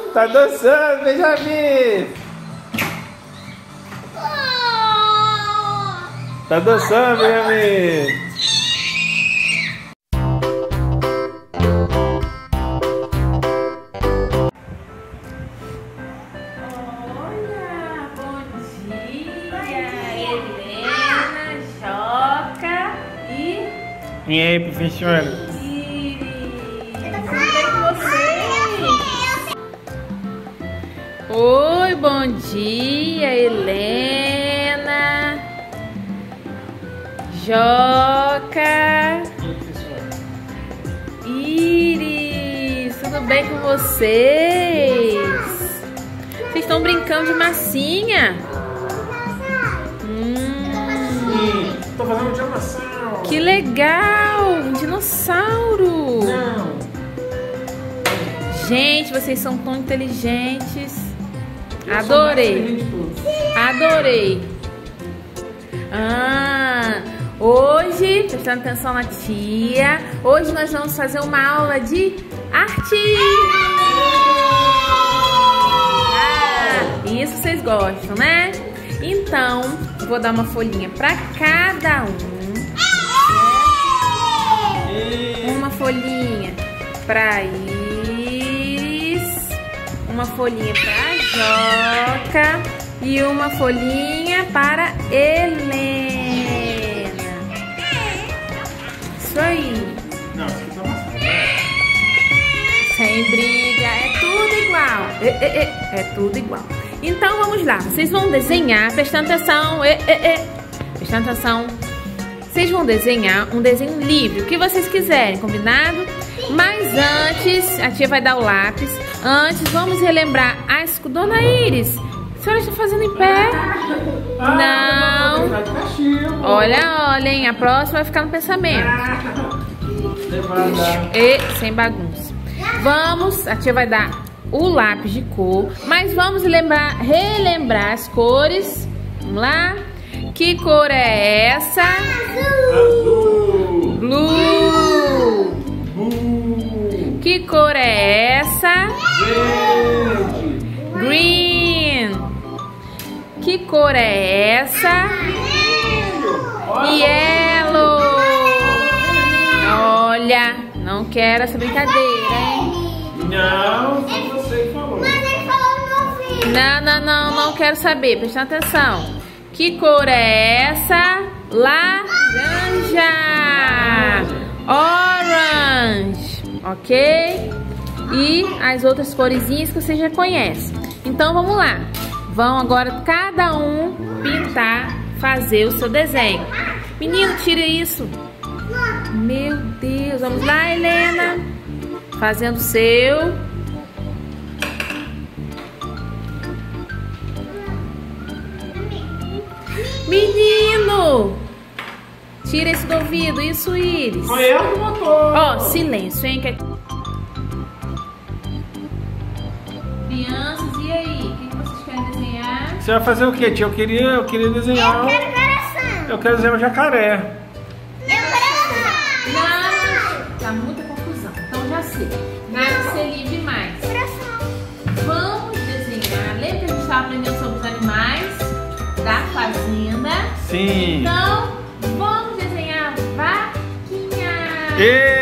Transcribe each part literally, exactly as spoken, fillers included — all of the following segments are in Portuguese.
Tá dançando, Benjamin! Tá dançando, Benjamin! E aí, professora? Oi, bom dia, Helena, Joca, Iris, tudo bem com vocês? Vocês estão brincando de massinha? Hum, tô fazendo de dinossauro. Que legal! Um dinossauro! Não. Gente, vocês são tão inteligentes. Adorei. Adorei. Ah, hoje, prestando atenção na tia, hoje nós vamos fazer uma aula de arte. Ah, isso vocês gostam, né? Então, vou dar uma folhinha para cada um. Uma folhinha para Iris, uma folhinha para Joca e uma folhinha para Helena. Isso aí. Não, isso aqui tá maçã. Sem briga, é tudo igual. É, é, é, é tudo igual. Então vamos lá, vocês vão desenhar, prestando atenção. É, é, é. Prestando atenção. Vocês vão desenhar um desenho livre, o que vocês quiserem, combinado? Mas antes, a tia vai dar o lápis. Antes, vamos relembrar as... Dona Iris, a senhora está fazendo em pé? Não. Olha, olha, hein? A próxima vai ficar no pensamento. E sem bagunça. Vamos, a tia vai dar o lápis de cor, mas vamos lembrar, relembrar as cores. Vamos lá? Que cor é essa? Azul. Blue. Blue. Que cor é essa? Verde. Green. Que cor é essa? Yellow. Olha, não quero essa brincadeira, hein? Não, foi você que falou. Mas ele falou no meu ouvido. Não, não, não, não quero saber. Presta atenção. Que cor é essa? Laranja. Orange. Ok? E as outras coresinhas que vocês já conhecem. Então vamos lá. Vão agora cada um pintar, fazer o seu desenho. Menino, tira isso. Meu Deus. Vamos lá, Helena. Fazendo o seu. Menino! Tira esse do ouvido, isso, Iris. Foi eu que botou. Ó, oh, silêncio, hein? Crianças, e aí? O que vocês querem desenhar? Você vai fazer o quê, tia? Eu queria, eu queria desenhar... Eu quero coração. Eu quero desenhar um jacaré. Eu coração. Não, tá muita confusão. Então já sei. Nada de ser livre mais. Coração. Vamos desenhar. Lembra que a gente estava aprendendo sobre os animais da fazenda? Sim. Então, vamos desenhar vaquinha. E...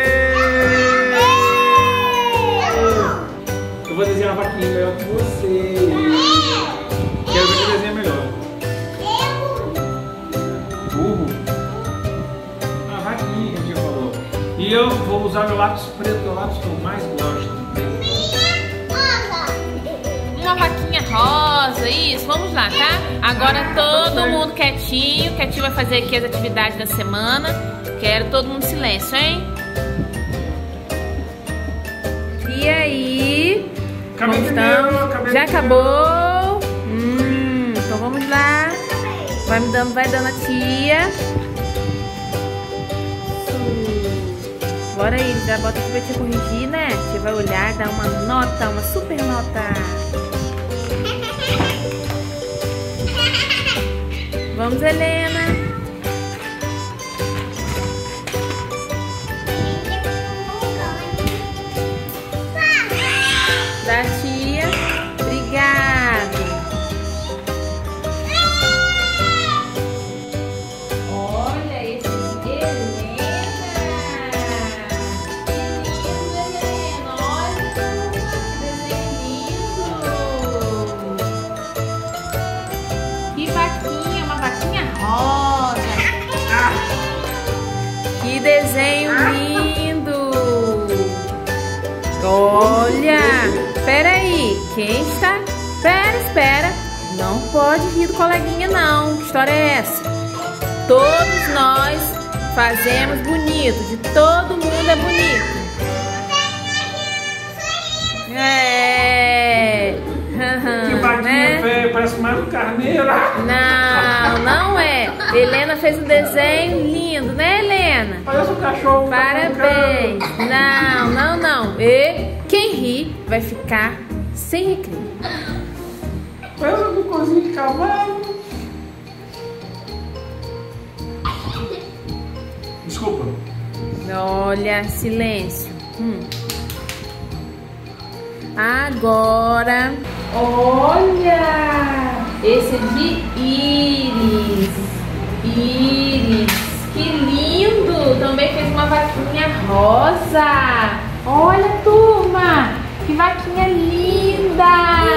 Eu vou desenhar uma vaquinha melhor que você. Quero ver quem desenha melhor. Burro. A vaquinha que a gente falou. E eu vou usar meu lápis preto, que é o lápis que eu mais gosto. Uma vaquinha rosa, isso, vamos lá, tá? Agora todo mundo quietinho, que a tia vai fazer aqui as atividades da semana. Quero todo mundo em silêncio, hein? E aí? Acabei Como primeiro, estão? acabei Já primeiro. acabou? Hum, então vamos lá. Vai me dando, vai dando a tia. Bora aí, já bota aqui pra te corrigir, né? A tia vai olhar, dar uma nota, uma super nota. Vamos, Helena. Da tia. tia. Obrigado. Olha esse Helena. Que lindo, Helena. Olha que desenho lindo. Que vaquinha, uma vaquinha rosa. Que desenho lindo. Olha, espera aí, quem está? Espera, espera. Não pode rir do coleguinha não. Que história é essa? Todos nós fazemos bonito. De todo mundo é bonito. É. Que vaquinha né? feia, parece mais um carneiro. Não, não é. Helena fez um desenho lindo, né, Helena? Parece um cachorro. Parabéns. Não, não, não. E quem ri vai ficar sem recreio. Parece um cocôzinho de cavalo. Desculpa. Olha, silêncio. Hum. Agora, olha, esse é de íris. Íris, que lindo! Também fez uma vaquinha rosa. Olha, turma, que vaquinha linda!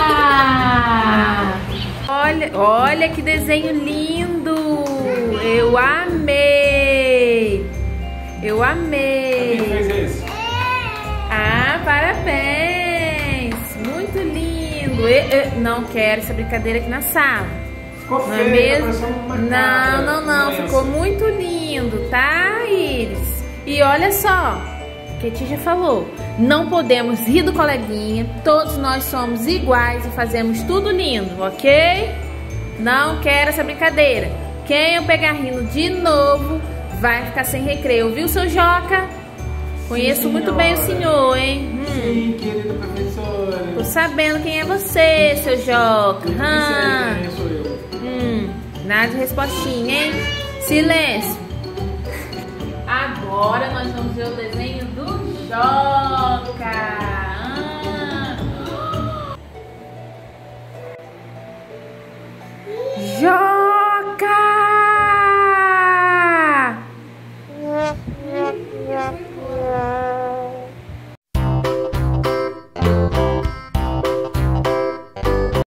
Olha, olha que desenho lindo! Eu amei! Eu amei! Quem fez esse? Ah, parabéns! Muito lindo! Eu, eu não quero essa brincadeira aqui na sala. Ficou Não é feio, mesmo? parecendo uma Não, cabra, não, não. doença. Ficou muito lindo, tá, Iris? E olha só, que a tia já falou. Não podemos rir do coleguinha. Todos nós somos iguais e fazemos tudo lindo, ok? Não quero essa brincadeira. Quem eu pegar rindo de novo vai ficar sem recreio, viu, seu Joca? Conheço Sim, muito bem o senhor, hein? Hum. Sim, querida professora. Tô sabendo quem é você, seu Joca. Eu Hum. sei quem sou eu. Hum, nada de respostinha, hein? Silêncio.